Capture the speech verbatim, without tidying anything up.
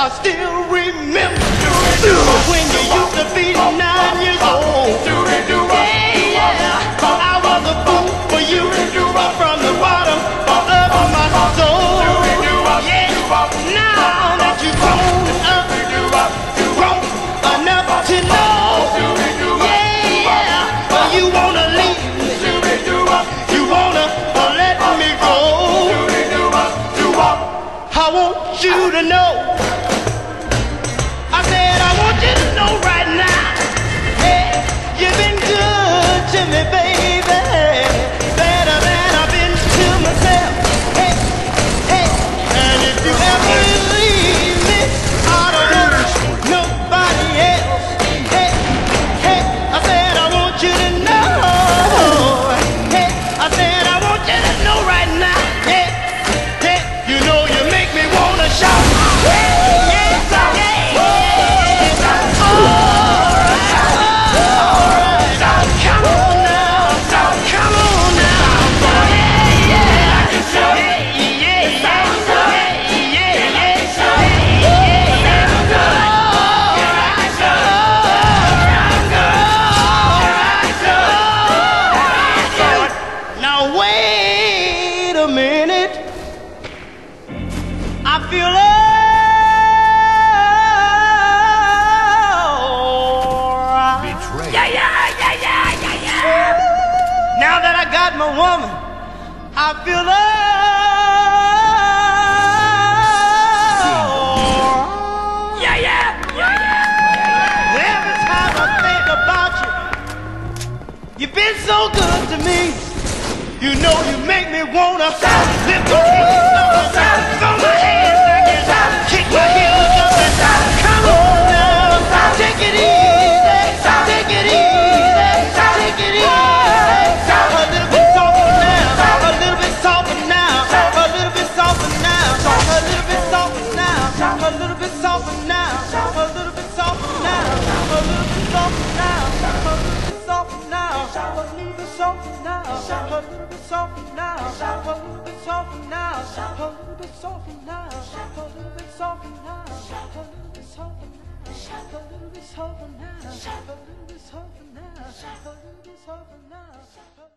I still remember when you used to be nine years old. Yeah, yeah, I was a fool for you from the bottom of my soul. Yeah, now that you've grown up, grown enough to know, yeah, yeah, you wanna leave me, you wanna let me go. I want you to know, I said I want you to know right now, hey, you've been good to me, baby, better than I've been to myself, hey, hey, and if you ever leave me, I don't want nobody else, hey, hey, I said I want you to know, hey, I said I want you to know right now, hey, hey, you know you make me wanna shout, hey, yeah, yeah, yeah, all right, all right, come on now, come on now, yeah, yeah, yeah, yeah, yeah, yeah, yeah, now wait a minute, I feel alright. Yeah, yeah, yeah, yeah, yeah, yeah. Now that I got my woman, I feel alright. Yeah, yeah, yeah, yeah. Every time I think about you, you've been so good to me. You know you make me wanna lift my hands up and throw my hands back and kick my heels up and come on now, take it easy, take it easy, take it easy. A little bit softer now, a little bit softer now, a little bit softer now, a little bit softer now, a little bit softer now, a little bit softer now, a little bit softer now, a little bit softer now, a little bit softer now, a little bit softer now, a little bit softer now, a little bit softer now, a little bit softer now, a little bit softer now, a little bit softer now, a little bit softer now, a little bit softer now.